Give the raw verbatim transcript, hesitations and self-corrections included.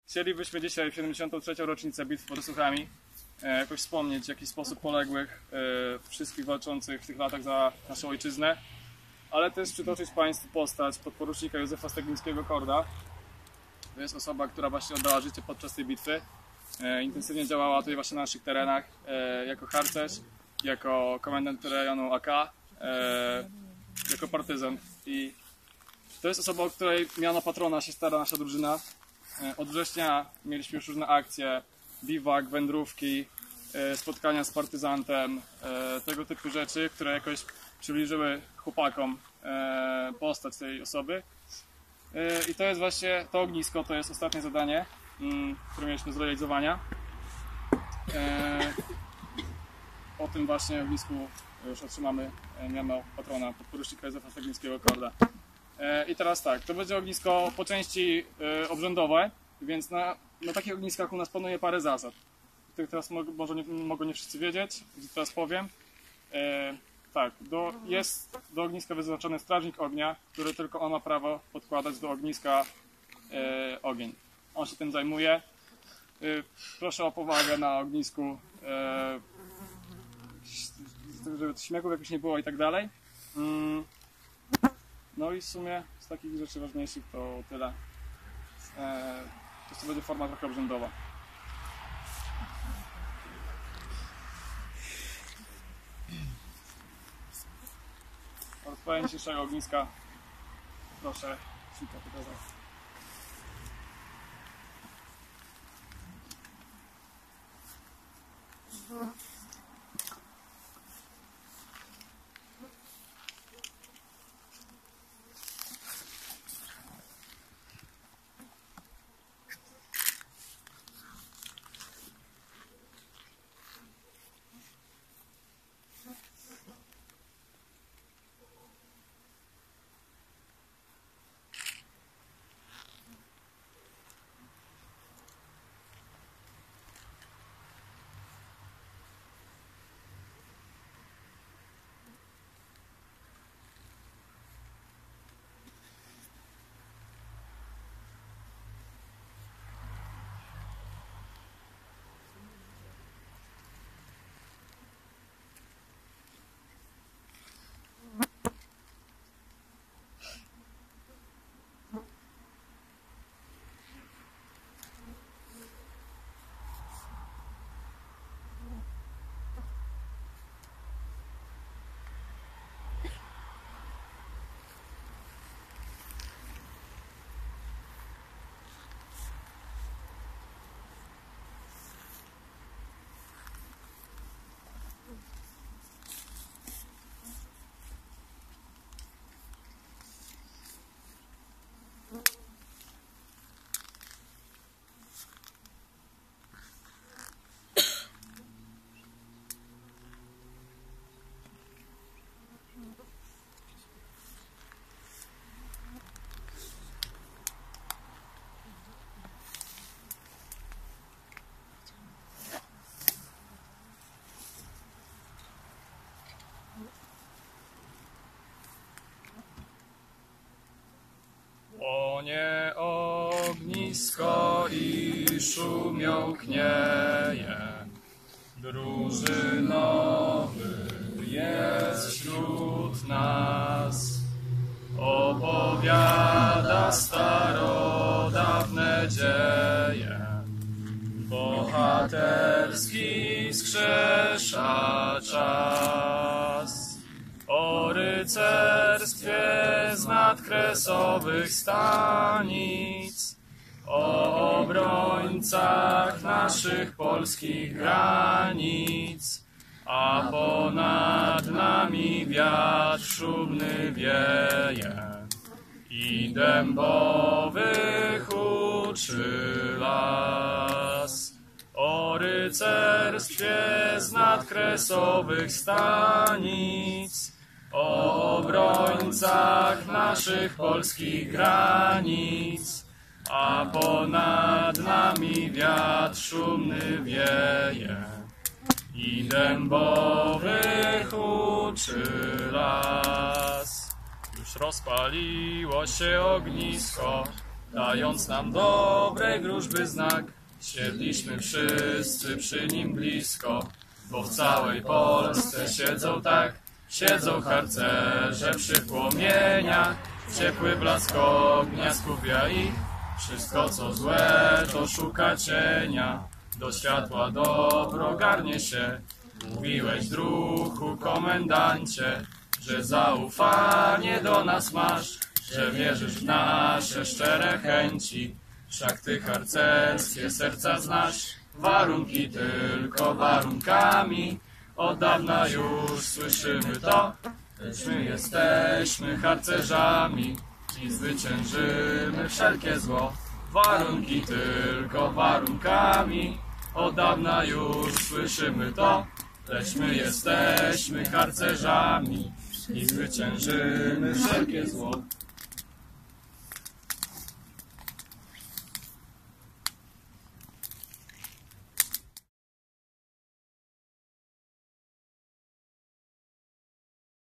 Chcielibyśmy dzisiaj w siedemdziesiątą trzecią rocznicę bitwy pod Osuchami e, jakoś wspomnieć w jakiś sposób poległych, e, wszystkich walczących w tych latach za naszą ojczyznę, ale też przytoczyć Państwu postać podporucznika Józefa Steglińskiego-Korda. To jest osoba, która właśnie oddała życie podczas tej bitwy. E, intensywnie działała tutaj właśnie na naszych terenach e, jako harcerz, jako komendant rejonu A K, e, jako partyzant. I to jest osoba, o której miano patrona się stara nasza drużyna. Od września mieliśmy już różne akcje, biwak, wędrówki, spotkania z partyzantem, tego typu rzeczy, które jakoś przybliżyły chłopakom postać tej osoby. I to jest właśnie to ognisko, to jest ostatnie zadanie, które mieliśmy do zrealizowania. O tym właśnie ognisku już otrzymamy miano patrona podporucznika Józefa Steglińskiego-Korda. I teraz tak, to będzie ognisko po części obrzędowe, więc na, na takich ogniskach u nas panuje parę zasad, których teraz mo może nie, mogą nie wszyscy wiedzieć, więc teraz powiem. E, tak, do, jest do ogniska wyznaczony strażnik ognia, który tylko on ma prawo podkładać do ogniska e, ogień. On się tym zajmuje. E, proszę o powagę na ognisku, e, żeby śmiechów jakoś nie było i tak dalej. Mm. No i w sumie z takich rzeczy ważniejszych to tyle. Eee, to będzie forma trochę obrzędowa. Rozpalenie dzisiejszego ogniska. Proszę, Sika pokazać. Płonie ognisko i szumią knieje, drużynowy jest wśród nas. Opowiada starodawne dzieje, bohaterski skrzesza czas. O rycerstwie z nadkresowych stanic, o obrońcach naszych polskich granic, a ponad nami wiatr szumny wieje i dębowy huczy las. O rycerstwie z nadkresowych stanic, o obrońcach naszych polskich granic, a ponad nami wiatr szumny wieje i dębowy huczy las. Już rozpaliło się ognisko, dając nam dobrej wróżby znak. Siedliśmy wszyscy przy nim blisko, bo w całej Polsce siedzą tak, siedzą harcerze przy płomieniach. Ciepły blask ognia skupia ich, wszystko co złe to szuka cienia. Do światła dobro garnie się, mówiłeś druhu komendancie, że zaufanie do nas masz, że wierzysz w nasze szczere chęci. Wszak ty harcerskie serca znasz, warunki tylko warunkami. Od dawna już słyszymy to, lecz my jesteśmy harcerzami i zwyciężymy wszelkie zło. Warunki tylko warunkami. Od dawna już słyszymy to, lecz my jesteśmy harcerzami i zwyciężymy wszelkie zło.